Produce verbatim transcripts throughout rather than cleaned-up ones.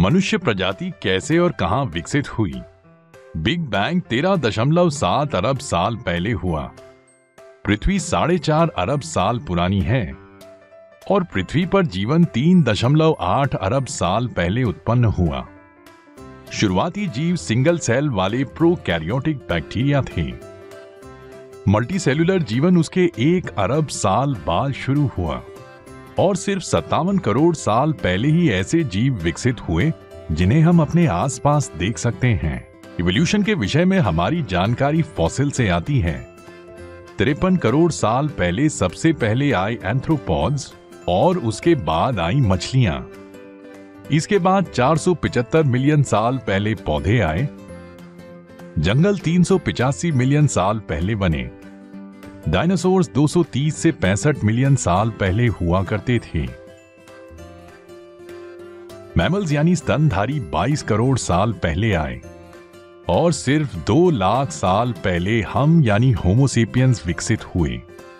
मनुष्य प्रजाति कैसे और कहां विकसित हुई? बिग बैंग तेरह दशमलव सात अरब साल पहले हुआ। पृथ्वी साढ़े चार अरब साल पुरानी है और पृथ्वी पर जीवन तीन दशमलव आठ अरब साल पहले उत्पन्न हुआ। शुरुआती जीव सिंगल सेल वाले प्रोकैरियोटिक बैक्टीरिया थे। मल्टीसेलुलर जीवन उसके एक अरब साल बाद शुरू हुआ और सिर्फ सत्तावन करोड़ साल पहले ही ऐसे जीव विकसित हुए जिन्हें हम अपने आसपास देख सकते हैं। इवोल्यूशन के विषय में हमारी जानकारी फॉसिल से आती है। तिरपन करोड़ साल पहले सबसे पहले आए एंथ्रोपॉड्स और उसके बाद आई मछलियां। इसके बाद चार सौ पचहत्तर मिलियन साल पहले पौधे आए। जंगल तीन सौ पिचासी मिलियन साल पहले बने। डायनासोर्स दो सौ तीस से पैंसठ मिलियन साल पहले हुआ करते थे। मैमल्स यानी स्तनधारी बाईस करोड़ साल पहले आए और सिर्फ दो लाख साल पहले हम यानी होमो सेपियंस विकसित हुए।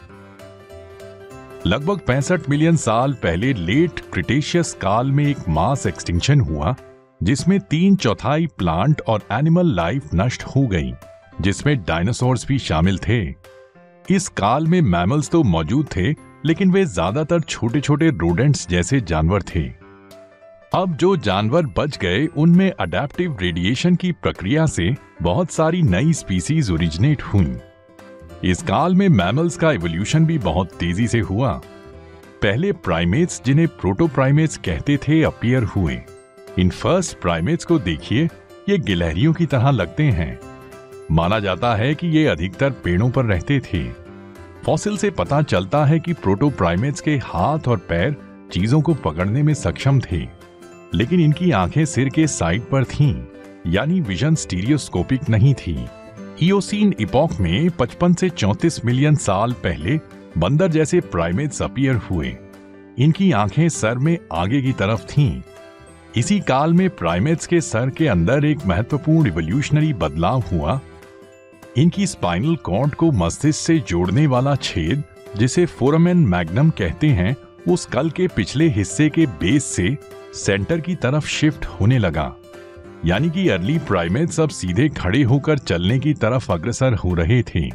लगभग पैंसठ मिलियन साल पहले लेट क्रिटेशियस काल में एक मास एक्सटिंक्शन हुआ जिसमें तीन चौथाई प्लांट और एनिमल लाइफ नष्ट हो गई, जिसमें डायनासोर्स भी शामिल थे। इस काल में मैमल्स तो मौजूद थे, लेकिन वे ज्यादातर छोटे छोटे रोडेंट्स जैसे जानवर थे। अब जो जानवर बच गए उनमें अडैप्टिव रेडिएशन की प्रक्रिया से बहुत सारी नई स्पीसीज ओरिजिनेट हुई। इस काल में मैमल्स का इवोल्यूशन भी बहुत तेजी से हुआ। पहले प्राइमेट्स, जिन्हें प्रोटोप्राइमेट्स कहते थे, अपीयर हुए। इन फर्स्ट प्राइमेट्स को देखिए, ये गिलहरियों की तरह लगते हैं। माना जाता है कि ये अधिकतर पेड़ों पर रहते थे। फॉसिल से पता चलता है कि प्रोटोप्राइमेट्स के हाथ और पैर चीजों को पकड़ने में सक्षम थे, लेकिन इनकी आंखें सिर के साइड पर थीं, यानी विजन स्टीरियोस्कोपिक नहीं थी। इयोसीन इपॉक में पचपन से चौंतीस मिलियन साल पहले बंदर जैसे प्राइमेट्स अपीयर हुए। इनकी आंखें सर में आगे की तरफ थीं। इसी काल में प्राइमेट्स के सर के अंदर एक महत्वपूर्ण इवोल्यूशनरी बदलाव हुआ। इनकी स्पाइनल कॉर्ड को मस्तिष्क से जोड़ने वाला छेद, जिसे फोरामेन मैग्नम कहते हैं, वो स्कल के पिछले हिस्से के बेस से सेंटर की तरफ शिफ्ट होने लगा, यानी कि अर्ली प्राइमेट्स अब सीधे खड़े होकर चलने की तरफ अग्रसर हो रहे थे।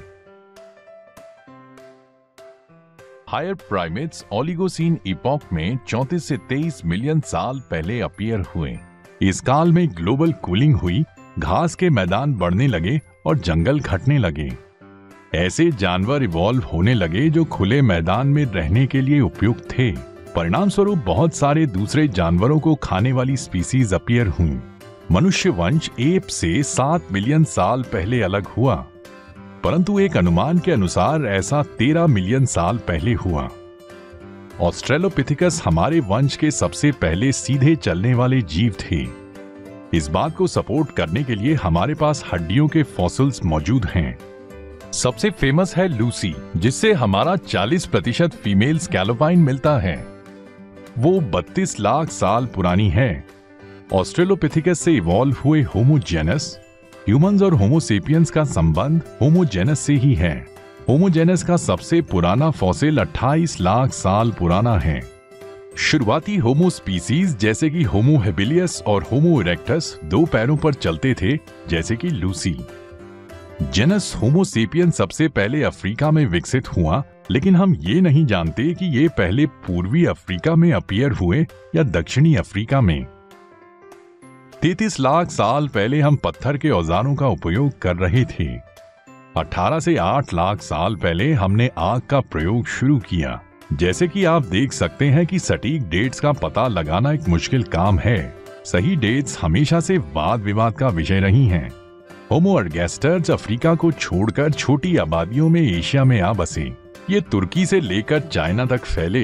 हायर प्राइमेट्स ओलिगोसीन इपॉक में चौंतीस से तेईस मिलियन साल पहले अपीयर हुए। इस काल में ग्लोबल कूलिंग हुई, घास के मैदान बढ़ने लगे और जंगल घटने लगे। ऐसे जानवर इवॉल्व होने लगे जो खुले मैदान में रहने के लिए उपयुक्त थे। परिणाम स्वरूप बहुत सारे दूसरे जानवरों को खाने वाली स्पीसीज अपीयर हुई। मनुष्य वंश एप से सात मिलियन साल पहले अलग हुआ, परंतु एक अनुमान के अनुसार ऐसा तेरह मिलियन साल पहले हुआ। ऑस्ट्रेलोपिथिकस हमारे वंश के सबसे पहले सीधे चलने वाले जीव थे। इस बात को सपोर्ट करने के लिए हमारे पास हड्डियों के फॉसिल्स मौजूद हैं। सबसे फेमस है लूसी, जिससे हमारा चालीस प्रतिशत फीमेल स्कैलोपाइन मिलता है। वो बत्तीस लाख साल पुरानी है। ऑस्ट्रेलोपिथिकस से इवॉल्व हुए होमो जेनस, ह्यूमंस और होमो सेपियंस का संबंध होमो जेनस से ही है। होमो जेनस का सबसे पुराना फॉसिल अट्ठाईस लाख साल पुराना है। शुरुआती होमो स्पीसीज जैसे कि होमो हेबिलियस और होमो इरेक्टस दो पैरों पर चलते थे, जैसे कि लूसी। जेनस होमो सेपियन सबसे पहले अफ्रीका में विकसित हुआ, लेकिन हम ये नहीं जानते कि ये पहले पूर्वी अफ्रीका में अपीयर हुए या दक्षिणी अफ्रीका में। तैंतीस लाख साल पहले हम पत्थर के औजारों का उपयोग कर रहे थे। अठारह से आठ लाख साल पहले हमने आग का प्रयोग शुरू किया। जैसे कि आप देख सकते हैं कि सटीक डेट्स का पता लगाना एक मुश्किल काम है। सही डेट्स हमेशा से वाद विवाद का विषय रही हैं। होमो ergasters अफ्रीका को छोड़कर छोटी आबादियों में एशिया में आ बसे। ये तुर्की से लेकर चाइना तक फैले।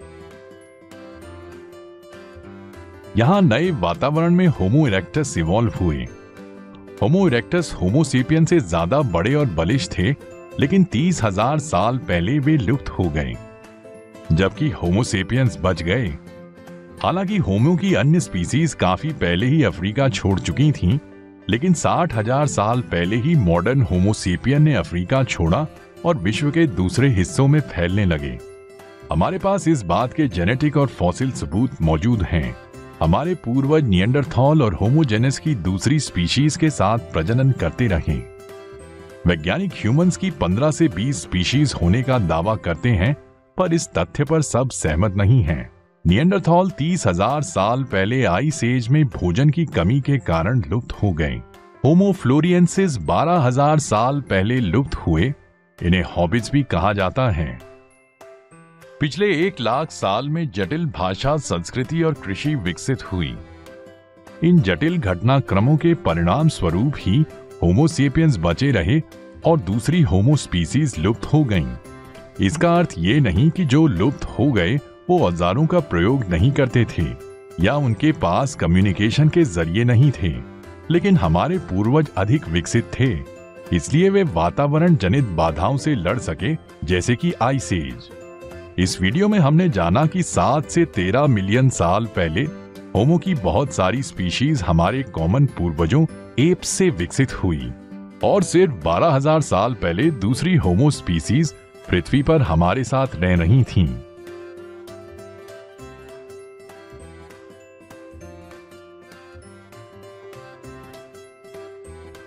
यहां नए वातावरण में होमो इरेक्टस इवॉल्व हुए। होमो इरेक्टस होमो सेपियन से ज्यादा बड़े और बलिष्ठ थे, लेकिन तीस हजार साल पहले वे लुप्त हो गए, जबकि होमो सेपियंस बच गए। हालांकि होमो की अन्य स्पीसीज काफी पहले ही अफ्रीका छोड़ चुकी थीं, लेकिन साठ हजार साल पहले ही मॉडर्न होमो सेपियन ने अफ्रीका छोड़ा और विश्व के दूसरे हिस्सों में फैलने लगे। हमारे पास इस बात के जेनेटिक और फॉसिल सबूत मौजूद हैं। हमारे पूर्वज निएंडरथॉल और होमोजेनस की दूसरी स्पीशीज के साथ प्रजनन करते रहे। वैज्ञानिक ह्यूमंस की पंद्रह से बीस स्पीशीज होने का दावा करते हैं, पर इस तथ्य पर सब सहमत नहीं हैं। निएंडरथॉल तीस हजार साल पहले आइस एज में भोजन की कमी के कारण लुप्त हो गए। होमो फ्लोरिएंसिस बारह हजार साल पहले लुप्त हुए। इन्हें हॉबिट्स भी कहा जाता है। पिछले एक लाख साल में जटिल भाषा, संस्कृति और कृषि विकसित हुई। इन जटिल घटनाक्रमों के परिणाम स्वरूप ही होमो सेपियंस बचे रहे और दूसरी होमो स्पीसीज लुप्त हो गईं। इसका अर्थ ये नहीं कि जो लुप्त हो गए वो औजारों का प्रयोग नहीं करते थे या उनके पास कम्युनिकेशन के जरिए नहीं थे, लेकिन हमारे पूर्वज अधिक विकसित थे, इसलिए वे वातावरण जनित बाधाओं से लड़ सके, जैसे कि आइस एज। इस वीडियो में हमने जाना कि सात से तेरह मिलियन साल पहले होमो की बहुत सारी स्पीशीज हमारे कॉमन पूर्वजों एप्स से विकसित हुई और सिर्फ बारह हजार साल पहले दूसरी होमो स्पीशीज पृथ्वी पर हमारे साथ रह रही थीं।